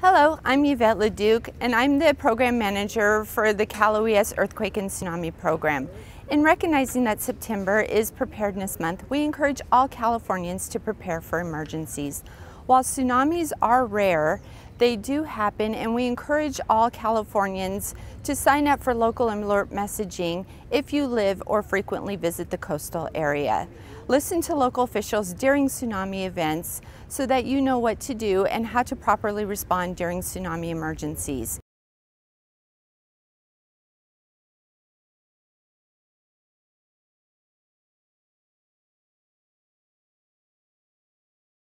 Hello, I'm Yvette LeDuc, and I'm the Program Manager for the Cal OES Earthquake and Tsunami Program. In recognizing that September is Preparedness Month, we encourage all Californians to prepare for emergencies. While tsunamis are rare, they do happen, and we encourage all Californians to sign up for local alert messaging if you live or frequently visit the coastal area. Listen to local officials during tsunami events so that you know what to do and how to properly respond during tsunami emergencies.